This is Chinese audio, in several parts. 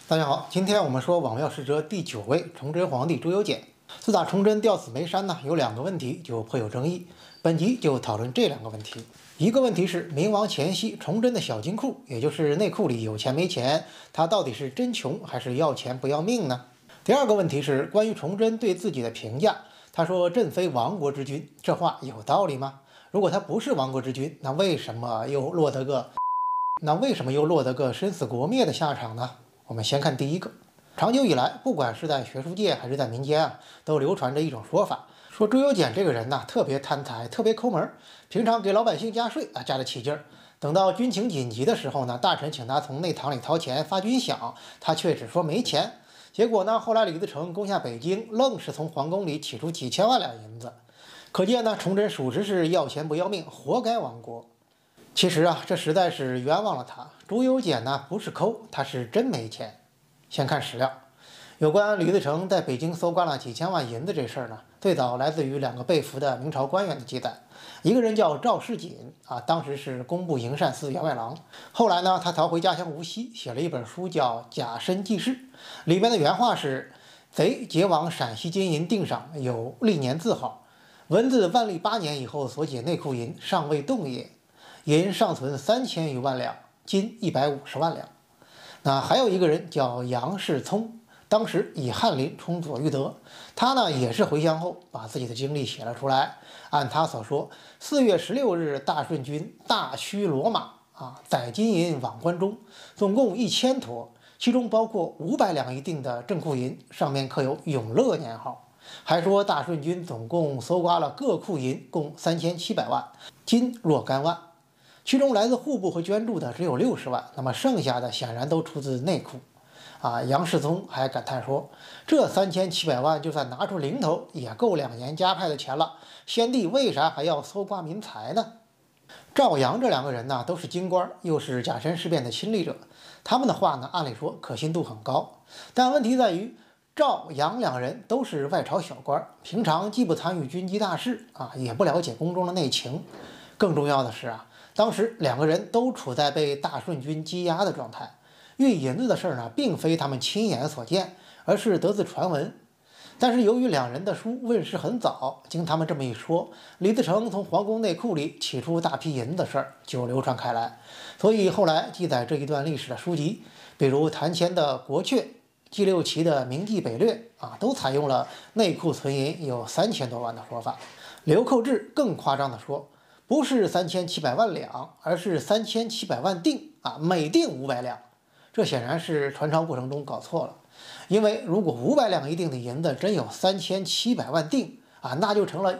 大家好，今天我们说王庙使者第9位崇祯皇帝朱由检。自打崇祯吊死梅山呢，有2个问题就颇有争议。本集就讨论这2个问题。一个问题是明亡前夕，崇祯的小金库，也就是内库里有钱没钱，他到底是真穷还是要钱不要命呢？第二个问题是关于崇祯对自己的评价，他说朕非亡国之君，这话有道理吗？如果他不是亡国之君，那为什么又落得个生死国灭的下场呢？我们先看第一个。长久以来，不管是在学术界还是在民间都流传着一种说法，说朱由检这个人特别贪财，特别抠门，平常给老百姓加税加得起劲儿，等到军情紧急的时候呢，大臣请他从内堂里掏钱发军饷，他却只说没钱。结果呢，后来李自成攻下北京，愣是从皇宫里取出几千万两银子。可见呢，崇祯属实是要钱不要命，活该亡国。其实这实在是冤枉了他。朱由检不是抠，他是真没钱。先看史料，有关李自成在北京搜刮了几千万银子这事儿呢，最早来自于2个被俘的明朝官员的记载。一个人叫赵世锦当时是工部营善司员外郎。后来呢，他逃回家乡无锡，写了一本书叫《甲申记事》，里面的原话是：贼劫往陕西金银锭上有历年字号，文字万历8年以后所解内库银尚未动也。银尚存3000余万两，金150万两。那还有一个人叫杨世聪，当时以翰林充左御德，他呢也是回乡后把自己的经历写了出来。按他所说，4月16日，大顺军大驱骡马载金银往关中，总共1000坨，其中包括500两一锭的正库银，上面刻有永乐年号。还说大顺军总共搜刮了各库银共3700万，金若干万。其中来自户部和捐助的只有60万，那么剩下的显然都出自内库。杨世聪还感叹说，这3700万就算拿出零头，也够2年加派的钱了。先帝为啥还要搜刮民财呢？赵杨这2个人都是京官，又是甲申事变的亲历者，他们的话按理说可信度很高。但问题在于，赵杨2人都是外朝小官，平常既不参与军机大事也不了解宫中的内情。更重要的是当时2个人都处在被大顺军羁押的状态，运银子的事并非他们亲眼所见，而是得自传闻。但是由于2人的书问世很早，经他们这么一说，李自成从皇宫内库里取出大批银子的事就流传开来。所以后来记载这一段历史的书籍，比如谭谦的《国阙》，纪六奇的《明记北略》都采用了内库存银有3000多万的说法。刘寇志更夸张地说，不是3700万两，而是3700万锭每锭500两。这显然是传抄过程中搞错了，因为如果500两一锭的银子真有3700万锭那就成了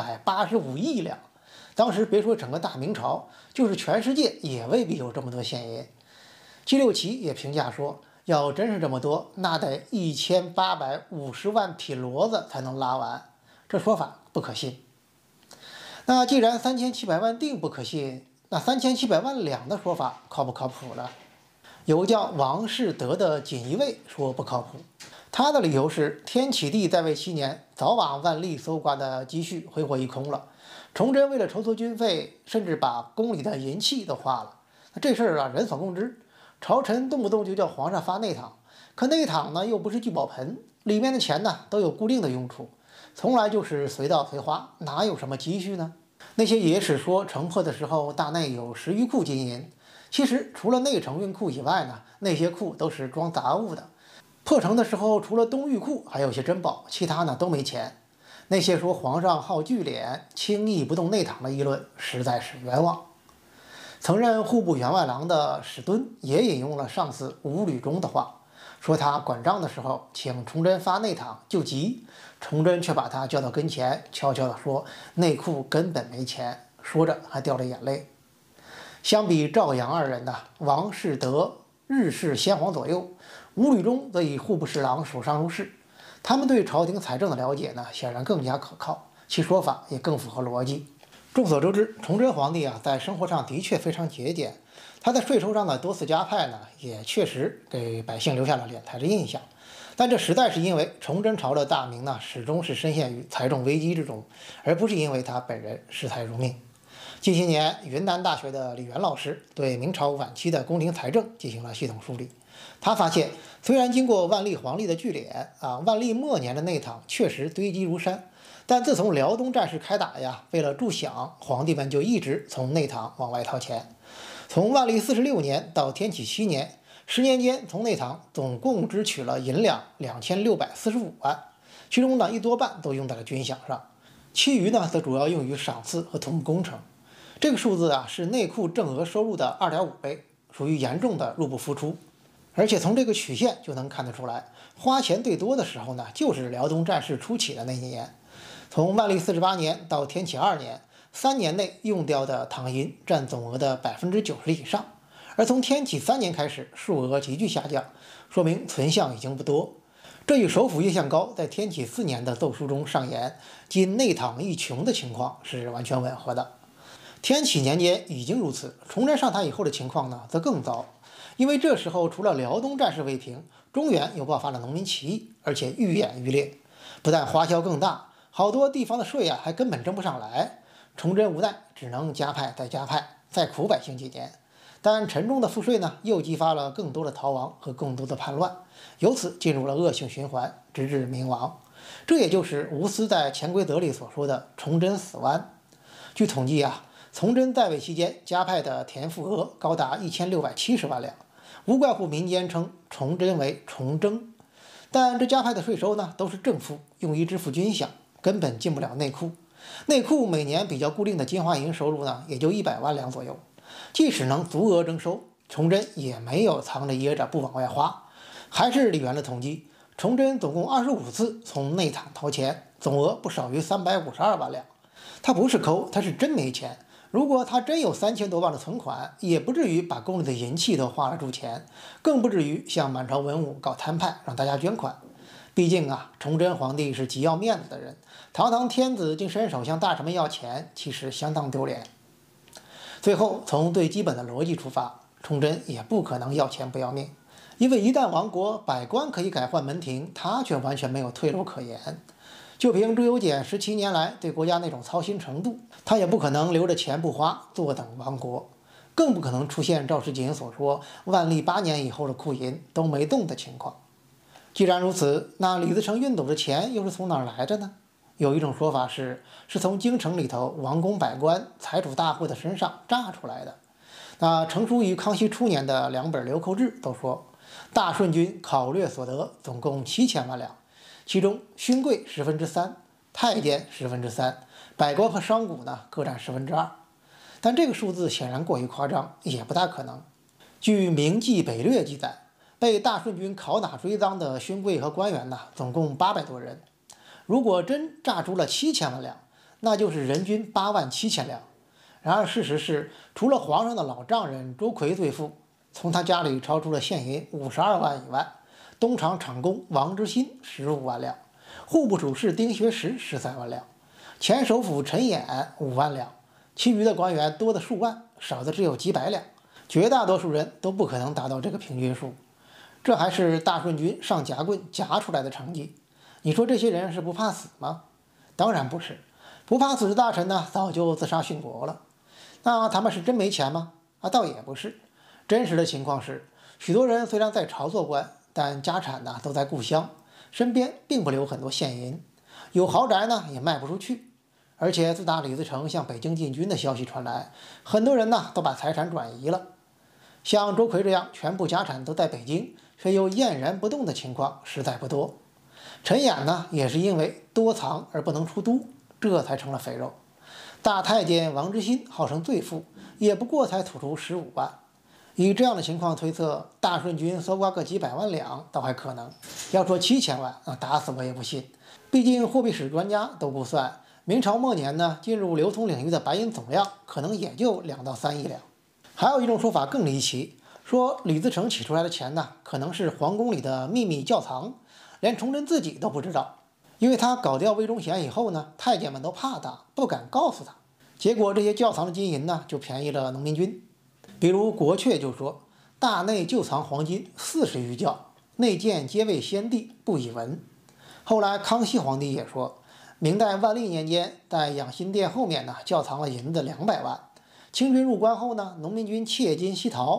185亿两。当时别说整个大明朝，就是全世界也未必有这么多现银。纪六奇也评价说，要真是这么多，那得1850万匹骡子才能拉完，这说法不可信。那既然3700万锭不可信，那3700万两的说法靠不靠谱呢？有叫王世德的锦衣卫说不靠谱，他的理由是天启帝在位7年，早把万历搜刮的积蓄挥霍一空了。崇祯为了筹措军费，甚至把宫里的银器都花了。那这事儿人所共知，朝臣动不动就叫皇上发内堂，可内堂又不是聚宝盆，里面的钱都有固定的用处，从来就是随到随花，哪有什么积蓄呢？那些野史说城破的时候大内有10余库金银，其实除了内城运库以外那些库都是装杂物的。破城的时候除了东御库还有些珍宝，其他都没钱。那些说皇上好聚敛，轻易不动内堂的议论实在是冤枉。曾任户部员外郎的史敦也引用了上司吴履中的话，说他管账的时候请崇祯发内堂就急，崇祯却把他叫到跟前，悄悄地说内库根本没钱，说着还掉了眼泪。相比赵杨2人王世德日侍先皇左右，吴履中则以户部侍郎守尚书事，他们对朝廷财政的了解显然更加可靠，其说法也更符合逻辑。众所周知，崇祯皇帝在生活上的确非常节俭，他在税收上的多次加派也确实给百姓留下了脸财的印象。但这实在是因为崇祯朝的大明始终是深陷于财政危机之中，而不是因为他本人视财如命。近些年，云南大学的李元老师对明朝晚期的宫廷财政进行了系统梳理， 他发现，虽然经过万历皇帝的聚敛万历末年的内堂确实堆积如山，但自从辽东战事开打呀，为了助饷，皇帝们就一直从内堂往外掏钱。从万历46年到天启7年，10年间，从内堂总共只取了银两2645万，其中呢一多半都用在了军饷上，其余呢则主要用于赏赐和土木工程。这个数字是内库正额收入的2.5倍，属于严重的入不敷出。而且从这个曲线就能看得出来，花钱最多的时候呢，就是辽东战事初起的那一年。从万历48年到天启2年，3年内用掉的唐银占总额的90%以上。而从天启3年开始，数额急剧下降，说明存项已经不多。这与首辅叶向高在天启4年的奏书中上言“今内堂亦穷”的情况是完全吻合的。天启年间已经如此，崇祯上台以后的情况呢，则更糟。因为这时候除了辽东战事未平，中原又爆发了农民起义，而且愈演愈烈，不但花销更大，好多地方的税还根本征不上来。崇祯无奈，只能加派再加派，再苦百姓几年。但沉重的赋税呢，又激发了更多的逃亡和更多的叛乱，由此进入了恶性循环，直至明亡。这也就是吴思在《潜规则》里所说的“崇祯死湾”。据统计崇祯在位期间加派的田赋额高达1670万两，无怪乎民间称崇祯为崇征。但这加派的税收呢，都是正赋，用于支付军饷，根本进不了内库。内库每年比较固定的金华银收入呢，也就100万两左右。即使能足额征收，崇祯也没有藏着掖着不往外花。还是李元的统计，崇祯总共25次从内堂掏钱，总额不少于352万两。他不是抠，他是真没钱。如果他真有3000多万的存款，也不至于把宫里的银器都花了铸钱，更不至于向满朝文武搞摊派让大家捐款。毕竟崇祯皇帝是极要面子的人，堂堂天子竟伸手向大臣们要钱，其实相当丢脸。最后，从最基本的逻辑出发，崇祯也不可能要钱不要命，因为一旦亡国，百官可以改换门庭，他却完全没有退路可言。就凭朱由检17年来对国家那种操心程度，他也不可能留着钱不花，坐等亡国，更不可能出现赵世锦所说万历8年以后的库银都没动的情况。既然如此，那李自成运走的钱又是从哪儿来的呢？有一种说法是从京城里头王公百官、财主大户的身上榨出来的。那成书于康熙初年的2本流寇志都说，大顺军考掠所得总共7000万两，其中勋贵3%，太监3%，百官和商贾呢各占2%。但这个数字显然过于夸张，也不大可能。据《明记北略》记载，被大顺军拷打追赃的勋贵和官员呢，总共800多人。如果真榨出了7000万两，那就是人均87000两。然而事实是，除了皇上的老丈人周奎最富，从他家里抄出了现银52万以外，东厂厂工王之新15万两，户部主事丁学实13万两，前首辅陈演5万两，其余的官员多的数万，少的只有几百两，绝大多数人都不可能达到这个平均数。这还是大顺军上夹棍夹出来的成绩。你说这些人是不怕死吗？当然不是，不怕死的大臣呢，早就自杀殉国了。那他们是真没钱吗？倒也不是。真实的情况是，许多人虽然在朝做官，但家产呢都在故乡，身边并不留很多现银，有豪宅呢也卖不出去。而且自打李自成向北京进军的消息传来，很多人呢都把财产转移了。像周奎这样全部家产都在北京，却又偃然不动的情况实在不多。陈演呢，也是因为多藏而不能出都，这才成了肥肉。大太监王之新号称最富，也不过才吐出15万。以这样的情况推测，大顺军搜刮个几百万两倒还可能。要说7000万，打死我也不信。毕竟货币史专家都估算，明朝末年呢，进入流通领域的白银总量可能也就2到3亿两。还有一种说法更离奇，说李自成取出来的钱呢，可能是皇宫里的秘密窖藏。连崇祯自己都不知道，因为他搞掉魏忠贤以后呢，太监们都怕他，不敢告诉他。结果这些窖藏的金银呢，就便宜了农民军。比如国阙就说，大内旧藏黄金40余窖，内见皆为先帝，不以闻。后来康熙皇帝也说，明代万历年间，在养心殿后面呢，窖藏了银子200万。清军入关后呢，农民军窃金西逃，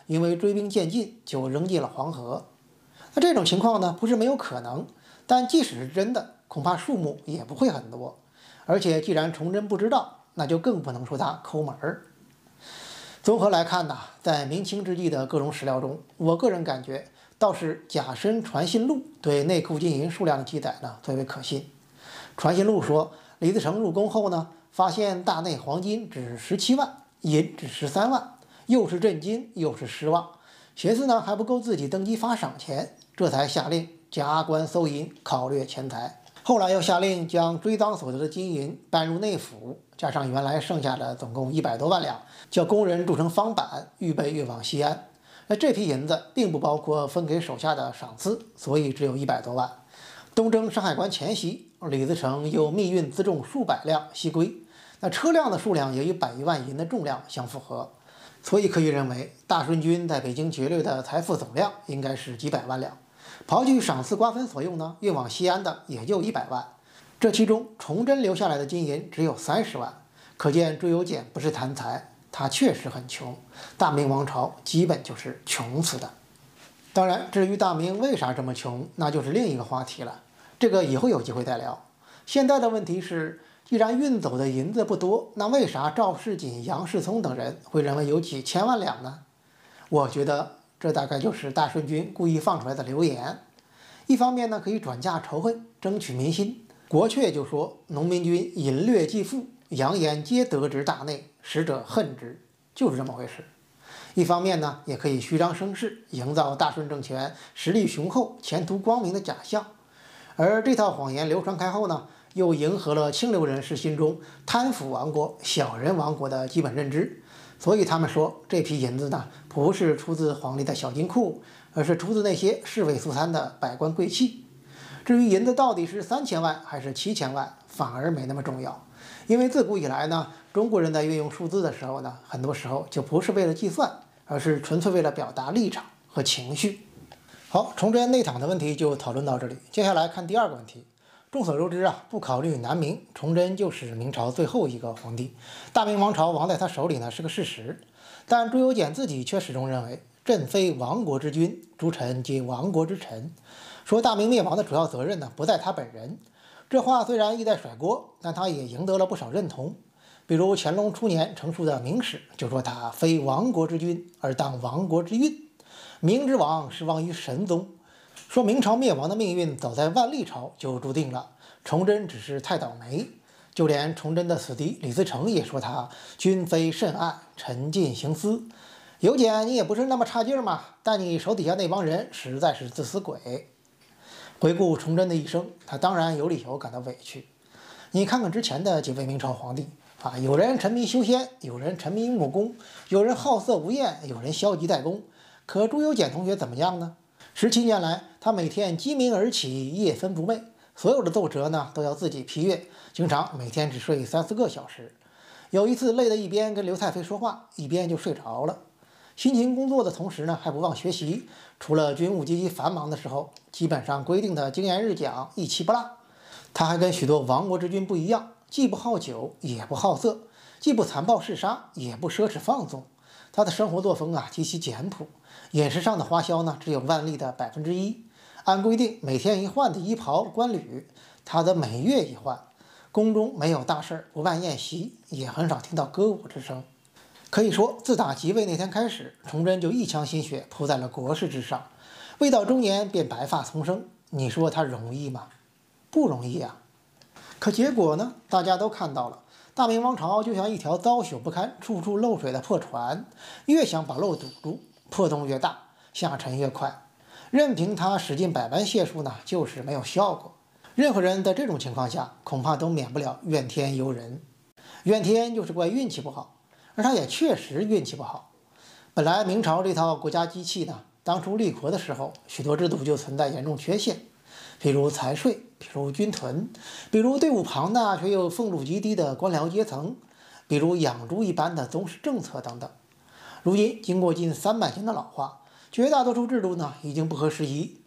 因为追兵渐进就扔进了黄河。那这种情况呢，不是没有可能，但即使是真的，恐怕数目也不会很多。而且既然崇祯不知道，那就更不能说他抠门儿。综合来看呢，在明清之际的各种史料中，我个人感觉倒是《甲申传信录》对内库金银数量的记载呢最为可信。传信录说，李自成入宫后呢，发现大内黄金只17万，银只13万，又是震惊又是失望，寻思呢还不够自己登基发赏钱，这才下令加官搜银，考掠钱财。后来又下令将追赃所得的金银搬入内府，加上原来剩下的总共100多万两，叫工人铸成方板，预备运往西安。那这批银子并不包括分给手下的赏赐，所以只有100多万。东征山海关前夕，李自成又密运辎重数百辆西归，那车辆的数量也与100余万银的重量相符合，所以可以认为大顺军在北京劫掠的财富总量应该是几百万两。刨去赏赐瓜分所用呢，运往西安的也就100万，这其中崇祯留下来的金银只有30万，可见朱由检不是贪财，他确实很穷，大明王朝基本就是穷死的。当然，至于大明为啥这么穷，那就是另一个话题了，这个以后有机会再聊。现在的问题是，既然运走的银子不多，那为啥赵世锦、杨世聪等人会认为有几千万两呢？我觉得这大概就是大顺军故意放出来的流言。一方面呢，可以转嫁仇恨，争取民心。国阙就说农民军淫掠继父，扬言皆得之大内，使者恨之，就是这么回事。一方面呢，也可以虚张声势，营造大顺政权实力雄厚、前途光明的假象。而这套谎言流传开后呢，又迎合了清流人士心中贪腐王国、小人王国的基本认知。所以他们说，这批银子呢，不是出自皇帝的小金库，而是出自那些侍卫苏贪的百官贵戚。至于银子到底是3000万还是7000万，反而没那么重要，因为自古以来呢，中国人在运用数字的时候呢，很多时候就不是为了计算，而是纯粹为了表达立场和情绪。好，崇祯内躺的问题就讨论到这里，接下来看第二个问题。众所周知啊，不考虑南明，崇祯就是明朝最后一个皇帝，大明王朝亡在他手里呢是个事实。但朱由检自己却始终认为，朕非亡国之君，诸臣皆亡国之臣，说大明灭亡的主要责任呢不在他本人。这话虽然意在甩锅，但他也赢得了不少认同。比如乾隆初年成书的《明史》就说他非亡国之君，而当亡国之运。明之亡是亡于神宗。说明朝灭亡的命运早在万历朝就注定了，崇祯只是太倒霉。就连崇祯的死敌李自成也说他君非甚爱，臣尽行思。由检你也不是那么差劲嘛，但你手底下那帮人实在是自私鬼。回顾崇祯的一生，他当然有理由感到委屈。你看看之前的几位明朝皇帝啊，有人沉迷修仙，有人沉迷木工，有人好色无厌，有人消极怠工。可朱由检同学怎么样呢？17年来，他每天鸡鸣而起，夜分不寐，所有的奏折呢都要自己批阅，经常每天只睡3、4个小时。有一次累得一边跟刘太妃说话，一边就睡着了。辛勤工作的同时呢，还不忘学习。除了军务极其繁忙的时候，基本上规定的经验日讲一期不落。他还跟许多亡国之君不一样，既不好酒，也不好色，既不残暴嗜杀，也不奢侈放纵。他的生活作风啊极其简朴，饮食上的花销呢只有万历的1%。按规定每天一换的衣袍冠履，他的每月一换。宫中没有大事不办宴席，也很少听到歌舞之声。可以说，自打即位那天开始，崇祯就一腔心血扑在了国事之上，未到中年便白发丛生。你说他容易吗？不容易啊。可结果呢？大家都看到了，大明王朝就像一条糟朽不堪、处处漏水的破船，越想把漏堵住，破洞越大，下沉越快。任凭他使尽百般解数呢，就是没有效果。任何人在这种情况下，恐怕都免不了怨天尤人。怨天就是怪运气不好，而他也确实运气不好。本来明朝这套国家机器呢，当初立国的时候，许多制度就存在严重缺陷，比如财税，比如军屯，比如队伍庞大却又俸禄极低的官僚阶层，比如养猪一般的宗室政策等等。如今经过近300年的老化，绝大多数制度呢已经不合时宜，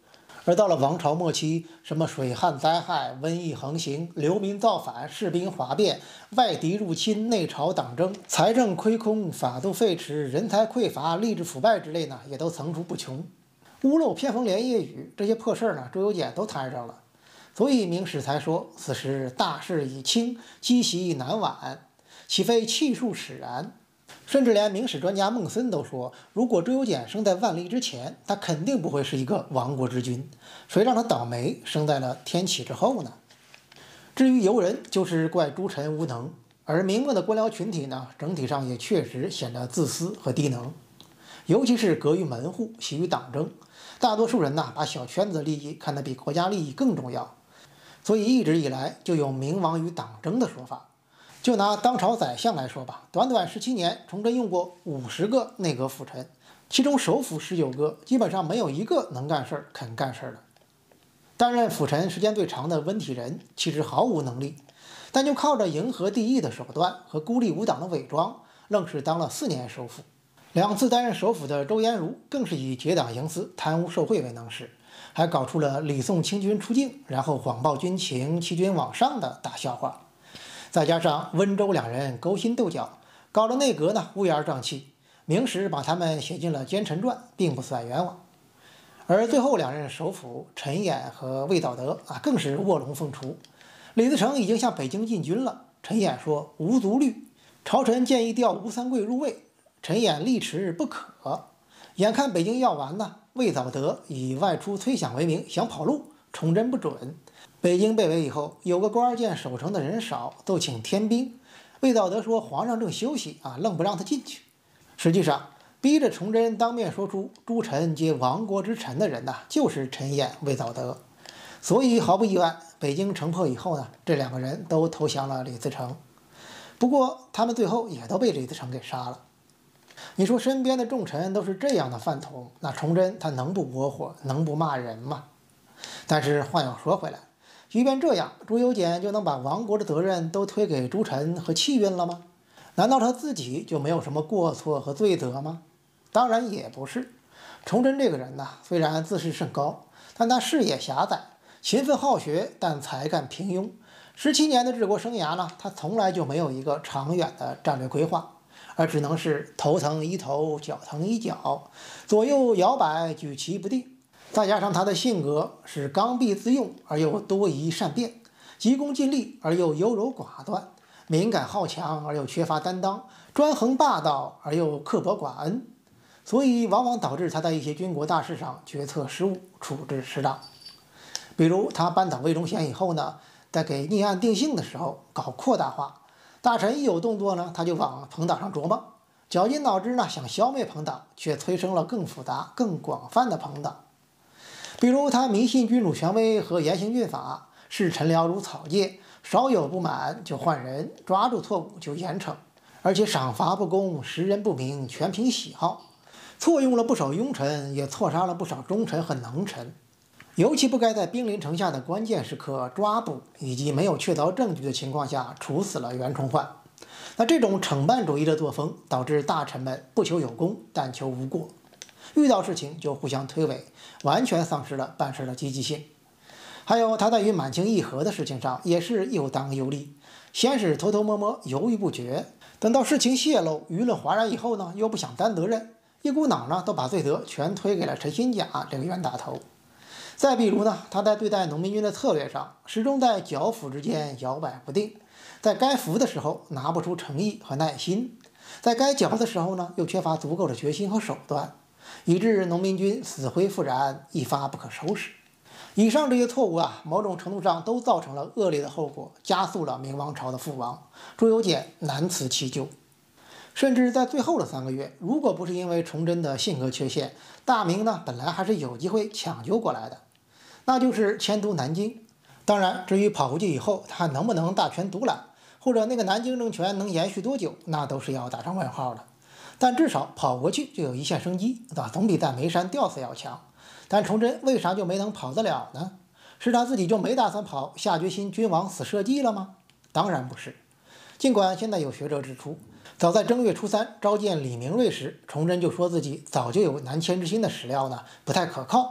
而到了王朝末期，什么水旱灾害、瘟疫横行、流民造反、士兵哗变、外敌入侵、内朝党争、财政亏空、法度废弛、人才匮乏、吏治腐败之类呢，也都层出不穷。屋漏偏逢连夜雨，这些破事儿呢，朱由检都摊上了。所以明史才说：“此时大势已倾，积习难挽，岂非气数使然？”甚至连明史专家孟森都说，如果朱由检生在万历之前，他肯定不会是一个亡国之君。谁让他倒霉生在了天启之后呢？至于游人，就是怪诸臣无能，而明末的官僚群体呢，整体上也确实显得自私和低能，尤其是隔于门户，习于党争。大多数人呢，把小圈子利益看得比国家利益更重要，所以一直以来就有明亡于党争的说法。就拿当朝宰相来说吧，短短17年，崇祯用过50个内阁辅臣，其中首辅19个，基本上没有一个能干事儿、肯干事儿的。担任辅臣时间最长的温体仁，其实毫无能力，但就靠着迎合帝意的手段和孤立无党的伪装，愣是当了4年首辅。2次担任首辅的周延儒，更是以结党营私、贪污受贿为能事，还搞出了礼送清军出境，然后谎报军情、欺君罔上的大笑话。再加上温周两人勾心斗角，搞得内阁呢乌烟瘴气。明史把他们写进了奸臣传，并不算冤枉。而最后2任首辅陈衍和魏道德更是卧龙凤雏。李自成已经向北京进军了，陈衍说无足虑，朝臣建议调吴三桂入魏，陈衍力持不可。眼看北京要完呢，魏道德以外出催饷为名想跑路，崇祯不准。北京被围以后，有个官见守城的人少，奏请添兵。魏道德说皇上正休息愣不让他进去。实际上，逼着崇祯当面说出诸臣皆亡国之臣的人就是陈衍、魏道德。所以毫不意外，北京城破以后呢，这2个人都投降了李自成。不过他们最后也都被李自成给杀了。你说身边的重臣都是这样的饭桶，那崇祯他能不窝火，能不骂人吗？但是话又说回来，即便这样，朱由检就能把亡国的责任都推给诸臣和气运了吗？难道他自己就没有什么过错和罪责吗？当然也不是。崇祯这个人虽然自视甚高，但他视野狭窄，勤奋好学，但才干平庸。17年的治国生涯他从来就没有一个长远的战略规划，而只能是头疼一头，脚疼一脚，左右摇摆，举棋不定。再加上他的性格是刚愎自用而又多疑善变，急功近利而又优柔寡断，敏感好强而又缺乏担当，专横霸道而又刻薄寡恩，所以往往导致他在一些军国大事上决策失误，处置失当。比如他扳倒魏忠贤以后呢，在给逆案定性的时候搞扩大化，大臣一有动作呢，他就往朋党上琢磨，绞尽脑汁想消灭朋党，却催生了更复杂、更广泛的朋党。比如他迷信君主权威和严刑峻法，视臣僚如草芥，稍有不满就换人，抓住错误就严惩，而且赏罚不公，识人不明，全凭喜好，错用了不少庸臣，也错杀了不少忠臣和能臣。尤其不该在兵临城下的关键时刻抓捕，以及没有确凿证据的情况下处死了袁崇焕。那这种惩办主义的作风，导致大臣们不求有功，但求无过，遇到事情就互相推诿，完全丧失了办事的积极性。还有他在与满清议和的事情上也是又当又立，先是偷偷摸摸犹豫不决，等到事情泄露舆论哗然以后呢，又不想担责任，一股脑都把罪责全推给了陈新甲这个冤大头。再比如呢，他在对待农民军的策略上，始终在剿抚之间摇摆不定，在该服的时候拿不出诚意和耐心，在该剿的时候呢，又缺乏足够的决心和手段，以致农民军死灰复燃，一发不可收拾。以上这些错误某种程度上都造成了恶劣的后果，加速了明王朝的覆亡，朱由检难辞其咎。甚至在最后的3个月，如果不是因为崇祯的性格缺陷，大明本来还是有机会抢救过来的，那就是迁都南京。当然，至于跑回去以后他能不能大权独揽，或者那个南京政权能延续多久，那都是要打上问号的。但至少跑过去就有一线生机，总比在眉山吊死要强。但崇祯为啥就没能跑得了呢？是他自己就没打算跑，下决心君王死社稷了吗？当然不是。尽管现在有学者指出，早在正月初3召见李明瑞时，崇祯就说自己早就有南迁之心的史料不太可靠，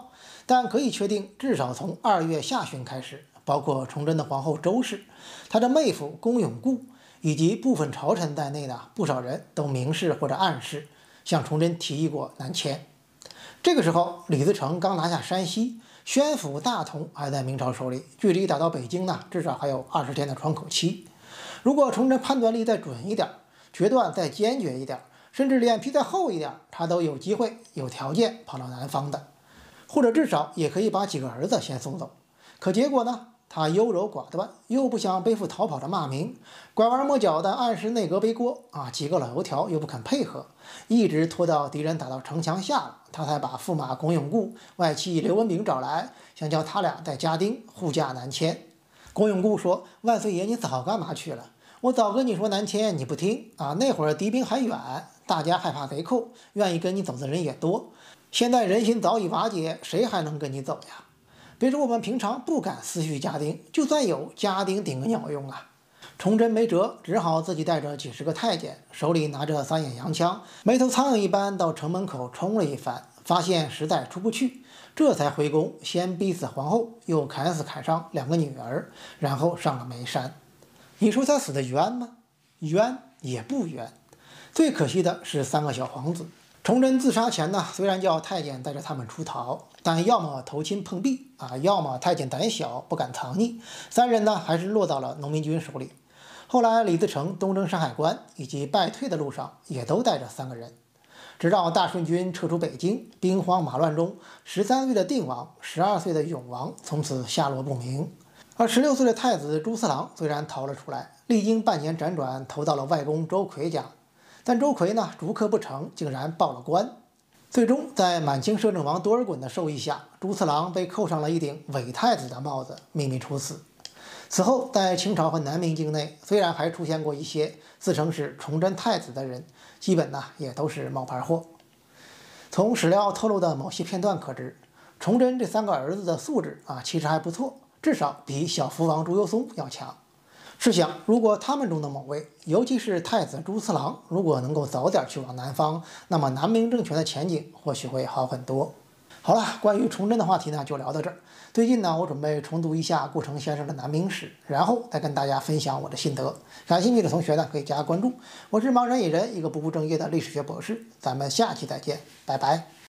但可以确定，至少从2月下旬开始，包括崇祯的皇后周氏、他的妹夫龚永固以及部分朝臣在内的不少人都明示或者暗示向崇祯提议过南迁。这个时候，李自成刚拿下山西，宣府大同还在明朝手里，距离打到北京呢，至少还有20天的窗口期。如果崇祯判断力再准一点，决断再坚决一点，甚至脸皮再厚一点，他都有机会、有条件跑到南方的，或者至少也可以把几个儿子先送走。可结果呢？他优柔寡断，又不想背负逃跑的骂名，拐弯抹角的暗示内阁背锅啊，几个老油条又不肯配合，一直拖到敌人打到城墙下了，他才把驸马龚永固、外戚刘文炳找来，想叫他俩带家丁护驾南迁。龚永固说：“万岁爷，你早干嘛去了？我早跟你说南迁，你不听啊！那会儿敌兵还远，大家害怕贼寇，愿意跟你走的人也多。现在人心早已瓦解，谁还能跟你走呀？别说我们平常不敢私续家丁，就算有家丁顶个鸟用啊！”崇祯没辙，只好自己带着几十个太监，手里拿着3眼洋枪，没头苍蝇一般到城门口冲了一番，发现实在出不去，这才回宫，先逼死皇后，又砍死砍伤2个女儿，然后上了眉山。你说他死的冤吗？冤也不冤。最可惜的是3个小皇子。崇祯自杀前呢，虽然叫太监带着他们出逃，但要么投亲碰壁啊，要么太监胆小不敢藏匿，3人呢还是落到了农民军手里。后来李自成东征山海关以及败退的路上，也都带着3个人。直到大顺军撤出北京，兵荒马乱中，13岁的定王、12岁的永王从此下落不明。而16岁的太子朱四郎虽然逃了出来，历经半年辗转，投到了外公周奎家。但周奎呢，逐客不成，竟然报了官。最终，在满清摄政王多尔衮的授意下，朱次郎被扣上了一顶伪太子的帽子，秘密处死。此后，在清朝和南明境内，虽然还出现过一些自称是崇祯太子的人，基本呢也都是冒牌货。从史料透露的某些片段可知，崇祯这3个儿子的素质其实还不错，至少比小福王朱由崧要强。试想，如果他们中的某位，尤其是太子朱次郎，如果能够早点去往南方，那么南明政权的前景或许会好很多。好了，关于崇祯的话题呢，就聊到这儿。最近呢，我准备重读一下顾城先生的南明史，然后再跟大家分享我的心得。感兴趣的同学呢，可以加关注。我是盲人野人，一个不务正业的历史学博士。咱们下期再见，拜拜。